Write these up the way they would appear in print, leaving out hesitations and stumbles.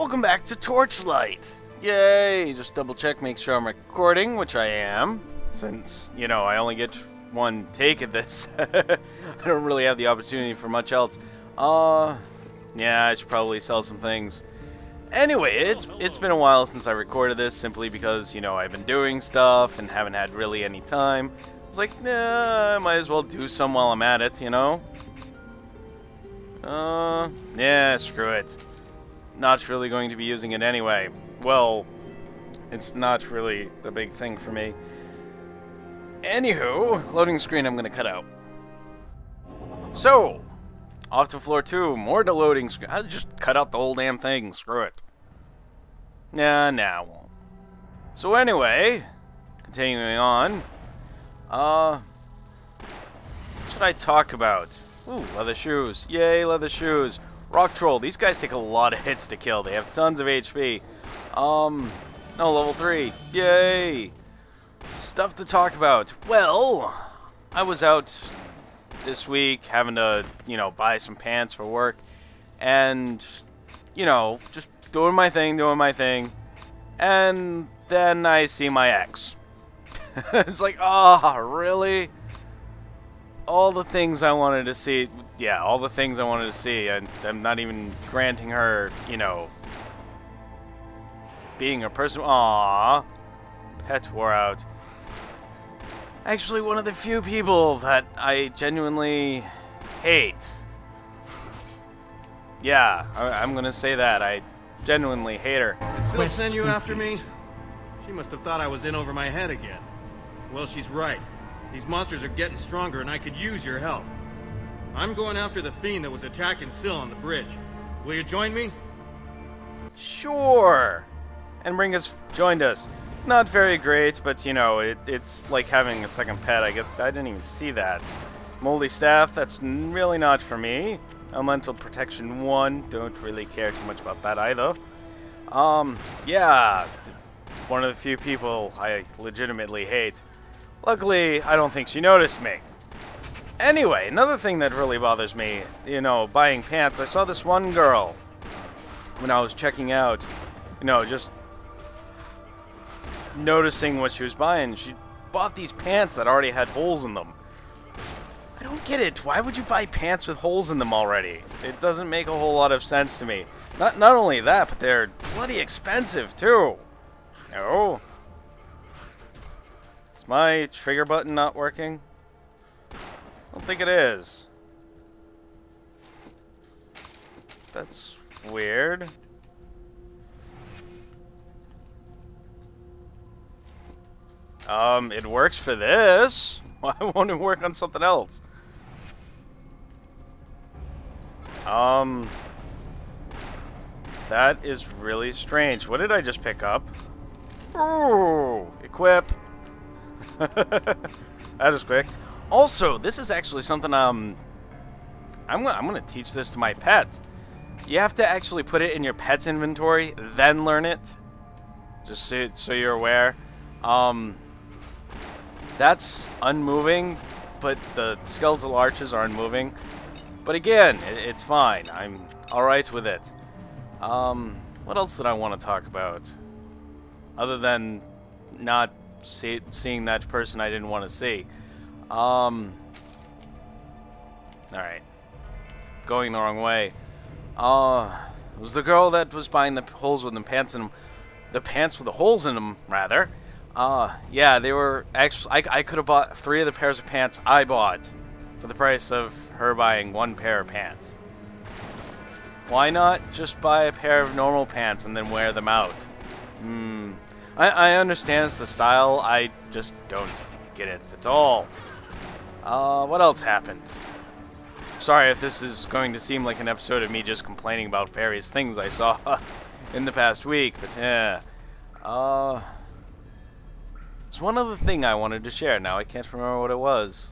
Welcome back to Torchlight! Yay! Just double check, make sure I'm recording, which I am. Since, you know, I only get one take at this. I don't really have the opportunity for much else. Yeah, I should probably sell some things. Anyway, it's been a while since I recorded this, simply because, you know, I've been doing stuff and haven't had really any time. I was like, nah, I might as well do some while I'm at it, you know? Yeah, screw it. Not really going to be using it anyway. Well, it's not really the big thing for me. Anywho, loading screen I'm gonna cut out. So, off to floor 2, more to loading screen. I'll just cut out the whole damn thing, screw it. Nah, I won't. So anyway, continuing on. What should I talk about? Ooh, leather shoes. Yay, leather shoes. Rock Troll. These guys take a lot of hits to kill. They have tons of HP. No, level 3. Yay. Stuff to talk about. Well, I was out this week having to, you know, buy some pants for work. And, you know, just doing my thing. And then I see my ex. It's like, oh, really? All the things I wanted to see. Yeah, all the things I wanted to see. And I'm not even granting her, you know, being a person. Aww. Pet wore out. Actually, one of the few people that I genuinely hate. Yeah, I'm gonna say that. I genuinely hate her. Did Syl send you after me? She must have thought I was in over my head again. Well, she's right. These monsters are getting stronger and I could use your help. I'm going after the fiend that was attacking Syl on the bridge. Will you join me? Sure. And joined us. Not very great, but you know, it's like having a second pet. I guess I didn't even see that. Moldy staff, that's really not for me. Elemental protection 1, don't really care too much about that either. Yeah, one of the few people I legitimately hate. Luckily, I don't think she noticed me. Anyway, another thing that really bothers me, you know, buying pants. I saw this one girl when I was checking out, you know, just noticing what she was buying. She bought these pants that already had holes in them. I don't get it. Why would you buy pants with holes in them already? It doesn't make a whole lot of sense to me. Not only that, but they're bloody expensive too. No. Is my trigger button not working? I don't think it is. That's weird. It works for this. Why won't it work on something else? That is really strange. What did I just pick up? Ooh, equip. That is quick. Also, this is actually something, I'm gonna teach this to my pet. You have to actually put it in your pet's inventory, then learn it. Just so you're aware. That's unmoving, but the skeletal arches are unmoving. But again, it's fine. I'm alright with it. What else did I want to talk about? Other than not seeing that person I didn't want to see. Alright. Going the wrong way. It was the girl that was buying the holes with the pants in them. The pants with the holes in them, rather. Yeah, they were actually... I could have bought 3 of the pairs of pants I bought for the price of her buying 1 pair of pants. Why not just buy a pair of normal pants and then wear them out? I understand it's the style, I just don't get it at all. What else happened? Sorry if this is going to seem like an episode of me just complaining about various things I saw in the past week, but yeah. There's one other thing I wanted to share. Now I can't remember what it was.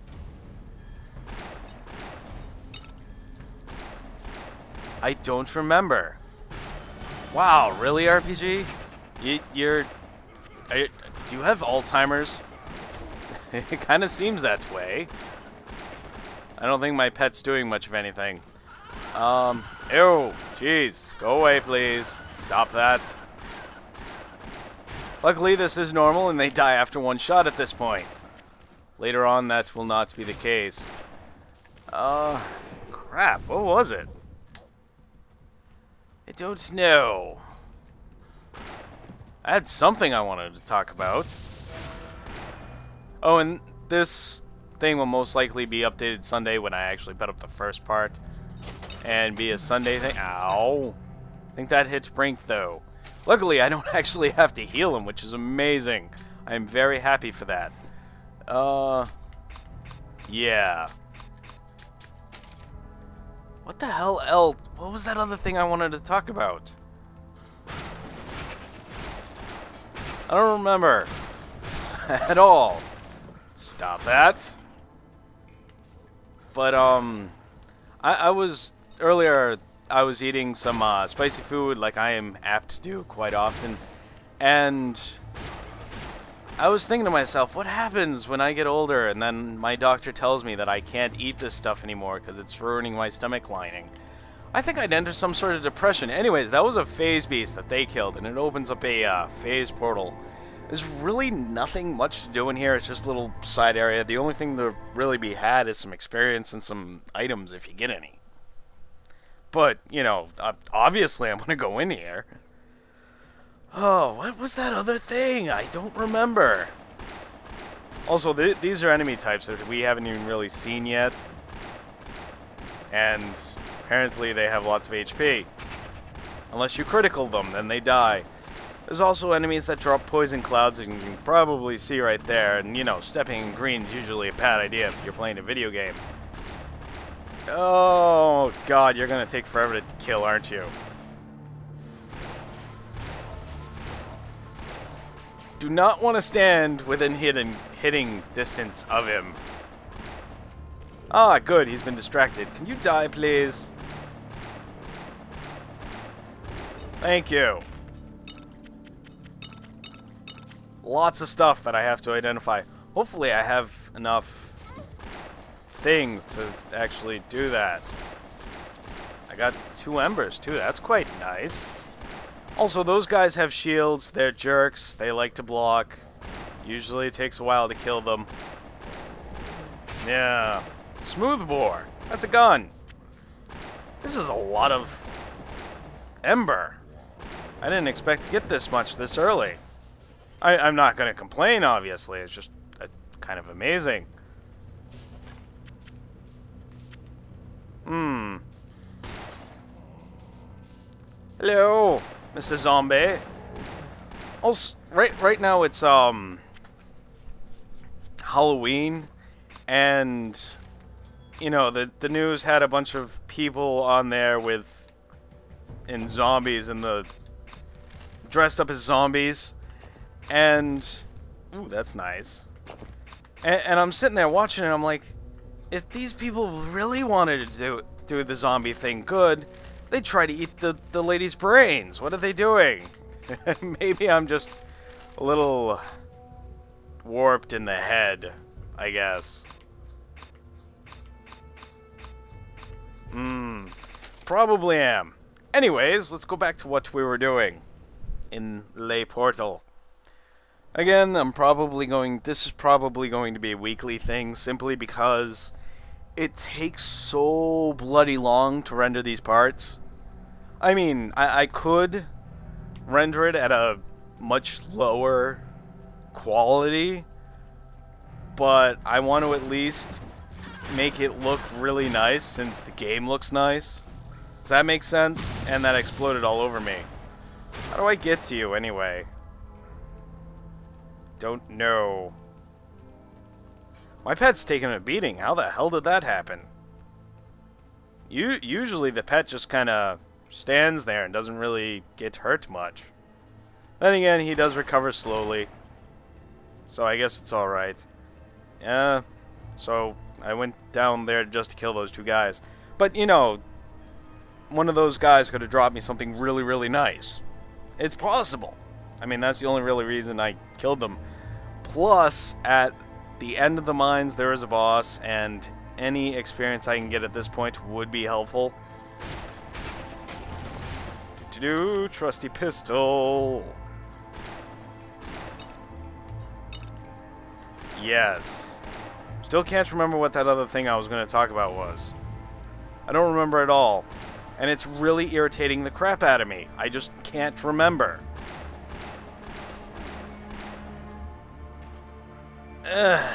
I don't remember. Wow, really, RPG? Do you have Alzheimer's? It kind of seems that way. I don't think my pet's doing much of anything. Ew, jeez. Go away, please. Stop that. Luckily, this is normal, and they die after one shot at this point. Later on, that will not be the case. Crap. What was it? I don't know. I had something I wanted to talk about. Oh, and this thing will most likely be updated Sunday when I actually put up the first part. And be a Sunday thing. Ow. I think that hits Brink, though. Luckily, I don't actually have to heal him, which is amazing. I am very happy for that. Yeah. What the hell else? What was that other thing I wanted to talk about? I don't remember. At all. Stop that. But, I was... Earlier, I was eating some spicy food like I am apt to do quite often. And I was thinking to myself, what happens when I get older and then my doctor tells me that I can't eat this stuff anymore because it's ruining my stomach lining? I think I'd enter some sort of depression. Anyways, that was a phase beast that they killed, and it opens up a phase portal. There's really nothing much to do in here. It's just a little side area. The only thing to really be had is some experience and some items if you get any. But, you know, obviously I'm going to go in here. Oh, what was that other thing? I don't remember. Also, these are enemy types that we haven't even really seen yet. And apparently they have lots of HP. Unless you critical them, then they die. There's also enemies that drop poison clouds, and you can probably see right there. And, you know, stepping in green is usually a bad idea if you're playing a video game. Oh, God, you're going to take forever to kill, aren't you? Do not want to stand within hitting distance of him. Ah, good, he's been distracted. Can you die, please? Thank you. Lots of stuff that I have to identify. Hopefully I have enough things to actually do that. I got 2 embers too, that's quite nice. Also, those guys have shields, they're jerks, they like to block. Usually it takes a while to kill them. Yeah. Smoothbore, that's a gun. This is a lot of ember. I didn't expect to get this much this early. I'm not going to complain, obviously, it's just kind of amazing. Hello, Mr. Zombie. Also, right now it's Halloween, and you know the news had a bunch of people on there in zombies dressed up as zombies, and ooh, that's nice. And I'm sitting there watching it, and I'm like, if these people really wanted to do the zombie thing good, they'd try to eat the lady's brains. What are they doing? Maybe I'm just a little warped in the head, I guess. Probably am. Anyways, let's go back to what we were doing in Le Portal. Again, this is probably going to be a weekly thing, simply because it takes so bloody long to render these parts. I mean, I could render it at a much lower quality, but I want to at least make it look really nice since the game looks nice. Does that make sense? And that exploded all over me. How do I get to you anyway? Don't know. My pet's taking a beating. How the hell did that happen? Usually the pet just kind of stands there and doesn't really get hurt much. Then again, he does recover slowly. So I guess it's alright. Yeah, so I went down there just to kill those 2 guys. But, you know, one of those guys could have dropped me something really, really nice. It's possible. I mean, that's the only really reason I killed them. Plus, at the end of the mines, there is a boss, and any experience I can get at this point would be helpful. Do-do-do, trusty pistol. Yes. Still can't remember what that other thing I was going to talk about was. I don't remember at all. And it's really irritating the crap out of me. I just can't remember. Ugh.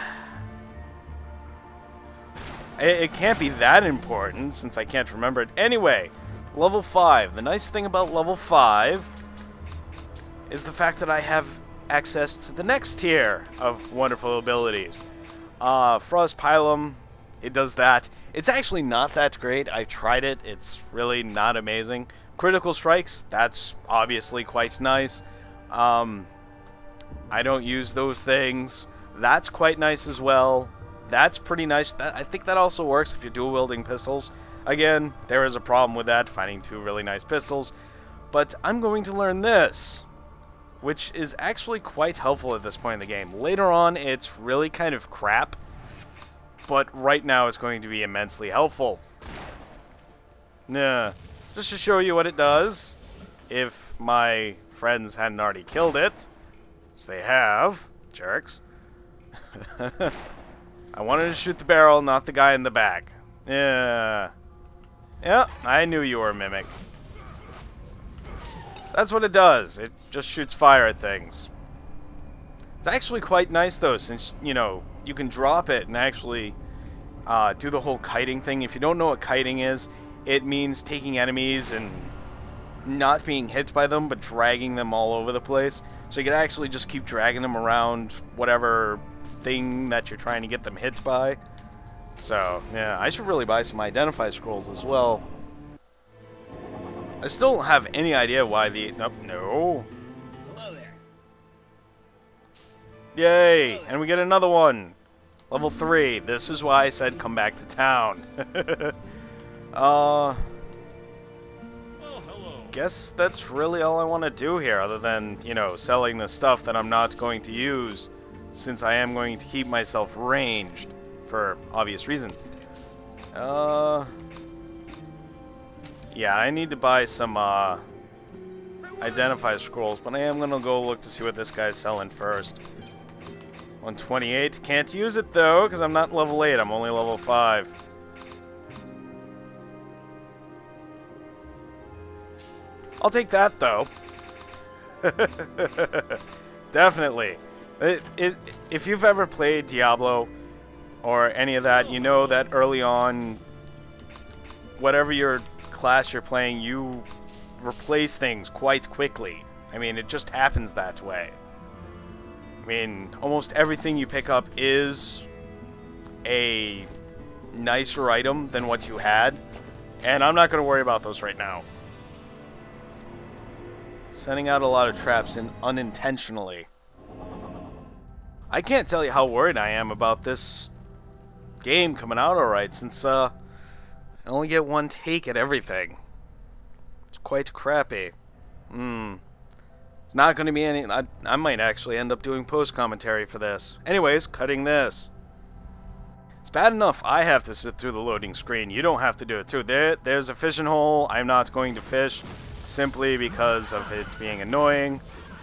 It can't be that important since I can't remember it. Anyway, level 5. The nice thing about level 5 is the fact that I have access to the next tier of wonderful abilities. Frost Pylum, it does that. It's actually not that great. I tried it. It's really not amazing. Critical Strikes, that's obviously quite nice. I don't use those things. That's quite nice as well. That's pretty nice. I think that also works if you're dual-wielding pistols. Again, there is a problem with that, finding two really nice pistols. But I'm going to learn this, which is actually quite helpful at this point in the game. Later on, it's really kind of crap, but right now it's going to be immensely helpful. Just to show you what it does, if my friends hadn't already killed it, which they have, jerks. I wanted to shoot the barrel, not the guy in the back. Yeah, I knew you were a mimic. That's what it does. It just shoots fire at things. It's actually quite nice, though, since, you know, you can drop it and actually do the whole kiting thing. If you don't know what kiting is, it means taking enemies and not being hit by them, but dragging them all over the place. So you can actually just keep dragging them around whatever thing that you're trying to get them hit by. So, yeah, I should really buy some Identify Scrolls as well. I still don't have any idea why the... Oh, no. Hello there. Yay! And we get another one. Level 3. This is why I said come back to town. Guess that's really all I want to do here, other than, you know, selling the stuff that I'm not going to use, since I am going to keep myself ranged, for obvious reasons. Yeah, I need to buy some, Identify Scrolls, but I am gonna go look to see what this guy's selling first. 128. Can't use it, though, because I'm not level 8. I'm only level 5. I'll take that, though. Definitely. If you've ever played Diablo or any of that, you know that early on, whatever your class you're playing, you replace things quite quickly. I mean, it just happens that way. I mean, almost everything you pick up is a nicer item than what you had, and I'm not going to worry about those right now. Sending out a lot of traps unintentionally. I can't tell you how worried I am about this game coming out alright, since I only get one take at everything. It's quite crappy. It's not going to be any... I might actually end up doing post-commentary for this. Anyways, cutting this. It's bad enough I have to sit through the loading screen. You don't have to do it too. There's a fishing hole. I'm not going to fish, simply because of it being annoying.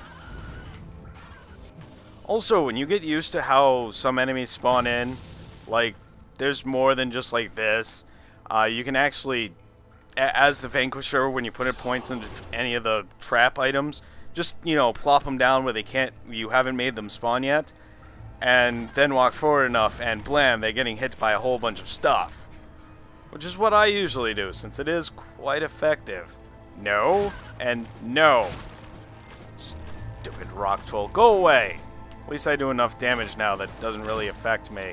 Also, when you get used to how some enemies spawn in, like, there's more than just like this. You can actually, as the Vanquisher, when you put in points into any of the trap items, just, you know, plop them down where you haven't made them spawn yet, and then walk forward enough, and blam, they're getting hit by a whole bunch of stuff. Which is what I usually do, since it is quite effective. No, and no. Stupid rock toll. Go away! At least I do enough damage now that doesn't really affect me.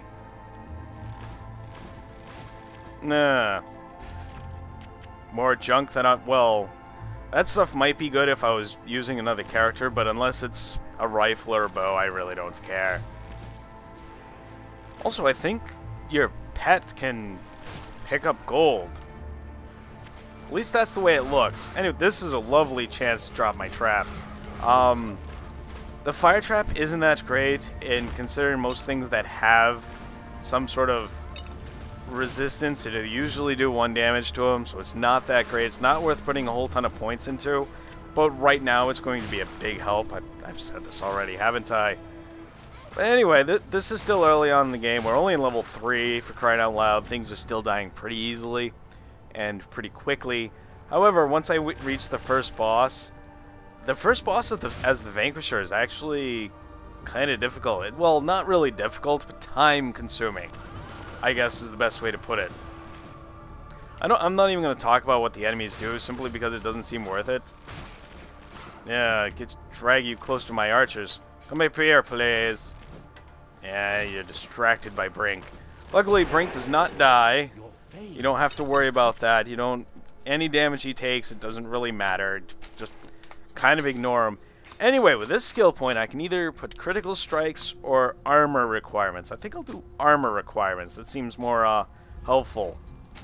Nah. More junk than well, that stuff might be good if I was using another character, but unless it's a rifle or a bow, I really don't care. Also, I think your pet can pick up gold. At least that's the way it looks. Anyway, this is a lovely chance to drop my trap. The fire trap isn't that great in considering most things that have some sort of resistance. It'll usually do 1 damage to him, so it's not that great. It's not worth putting a whole ton of points into, but right now it's going to be a big help. I've said this already, haven't I? But anyway, this is still early on in the game. We're only in level 3, for crying out loud. Things are still dying pretty easily and pretty quickly. However, once I reach the first boss as the Vanquisher is actually kind of difficult. Well, not really difficult, but time-consuming, I guess is the best way to put it. I'm not even going to talk about what the enemies do, simply because it doesn't seem worth it. Yeah, drag you close to my archers. Come up here, please. Yeah, you're distracted by Brink. Luckily, Brink does not die. You don't have to worry about that. Any damage he takes, it doesn't really matter. Just kind of ignore him. Anyway, with this skill point, I can either put critical strikes or armor requirements. I think I'll do armor requirements. That seems more helpful.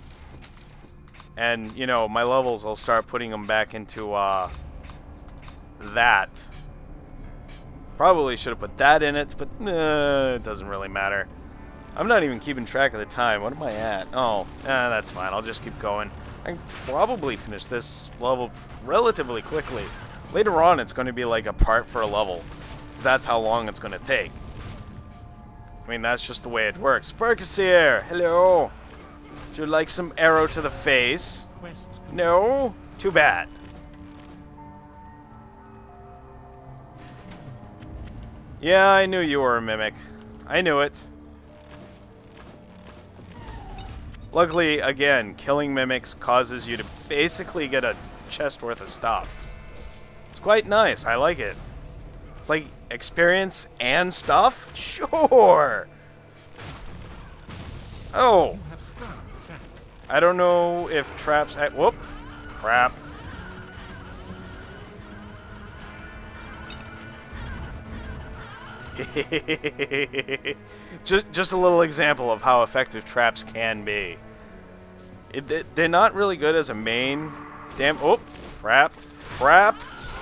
And, my levels, I'll start putting them back into that. Probably should have put that in it, but it doesn't really matter. I'm not even keeping track of the time. What am I at? Oh, that's fine. I'll just keep going. I can probably finish this level relatively quickly. Later on, it's going to be like a part for a level, because that's how long it's going to take. I mean, that's just the way it works. Farkas here! Hello! Would you like some arrow to the face? No? Too bad. Yeah, I knew you were a mimic. I knew it. Luckily, again, killing mimics causes you to basically get a chest worth of stuff. It's quite nice. I like it. It's like experience and stuff? Sure! Oh. I don't know if traps... Whoop. Crap. just a little example of how effective traps can be. They're not really good as a main. Damn! Oh, crap! Crap!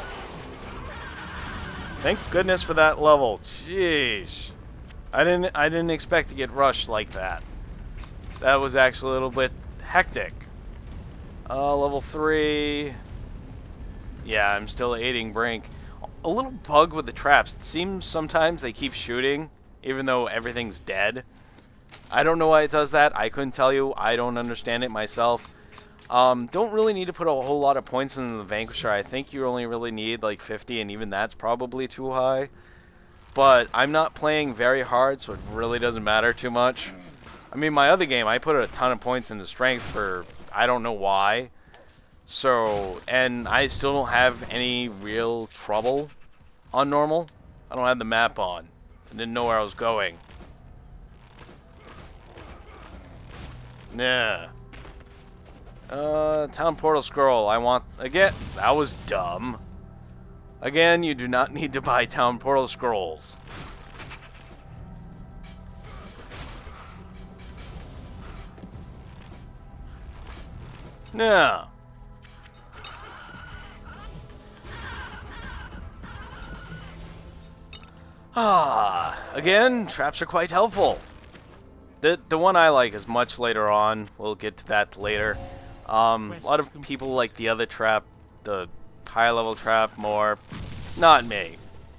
Thank goodness for that level. Jeez, I didn't expect to get rushed like that. That was actually a little bit hectic. Level 3. Yeah, I'm still aiding Brink. A little bug with the traps. It seems sometimes they keep shooting, even though everything's dead. I don't know why it does that. I couldn't tell you. I don't understand it myself. Don't really need to put a whole lot of points in the Vanquisher. I think you only really need like 50, and even that's probably too high. But I'm not playing very hard, so it really doesn't matter too much. I mean, my other game, I put a ton of points into strength for I don't know why. So, and I still don't have any real trouble on normal. I don't have the map on. I didn't know where I was going. Yeah. Town portal scroll. I want... Again, that was dumb. Again, you do not need to buy town portal scrolls. No. Again, traps are quite helpful. The one I like is much later on. We'll get to that later. A lot of people like the other trap, the higher level trap more. Not me.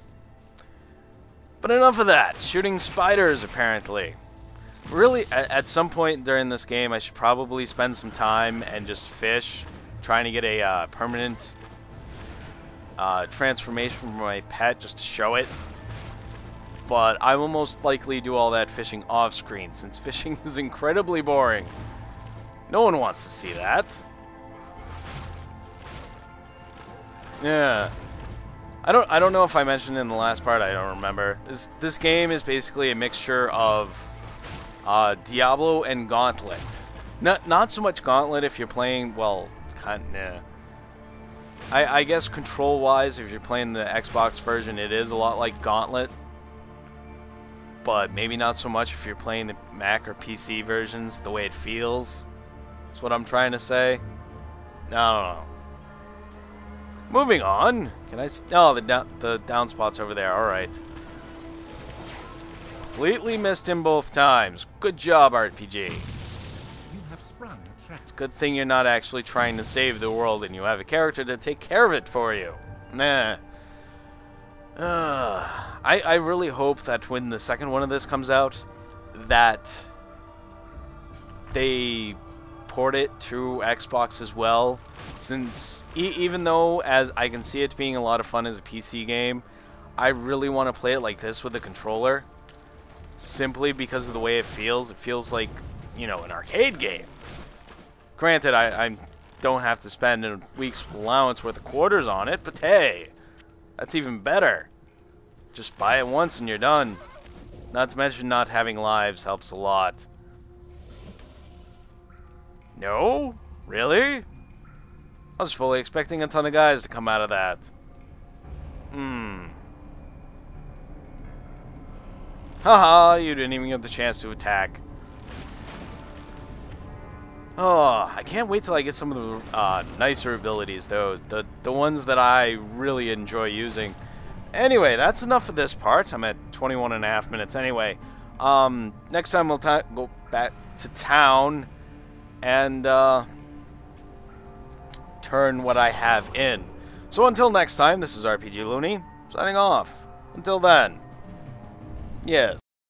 But enough of that. Shooting spiders, apparently. Really, at some point during this game, I should probably spend some time and just fish, trying to get a permanent transformation from my pet, just to show it. But I will most likely do all that fishing off-screen, since fishing is incredibly boring. No one wants to see that. Yeah. I don't know if I mentioned in the last part, I don't remember. This game is basically a mixture of Diablo and Gauntlet. Not so much Gauntlet if you're playing, well, I guess control-wise, if you're playing the Xbox version, it is a lot like Gauntlet. But maybe not so much if you're playing the Mac or PC versions, the way it feels. That's what I'm trying to say. No. Moving on. Can I... Oh, the down spot's over there. Alright. Completely missed him both times. Good job, RPG. It's a good thing you're not actually trying to save the world and you have a character to take care of it for you. Nah. I really hope that when the second one of this comes out, that they port it to Xbox as well, since even though as I can see it being a lot of fun as a PC game, I really want to play it like this with a controller, simply because of the way it feels. It feels like, you know, an arcade game. Granted, I don't have to spend a week's allowance worth of quarters on it, but hey, that's even better. Just buy it once and you're done. Not to mention not having lives helps a lot. No? Really? I was fully expecting a ton of guys to come out of that. Haha, you didn't even get the chance to attack. Oh, I can't wait till I get some of the nicer abilities, though. The ones that I really enjoy using. Anyway, that's enough of this part. I'm at 21.5 minutes anyway. Next time we'll go back to town and turn what I have in. So until next time, this is RPG Looney, signing off. Until then, yes.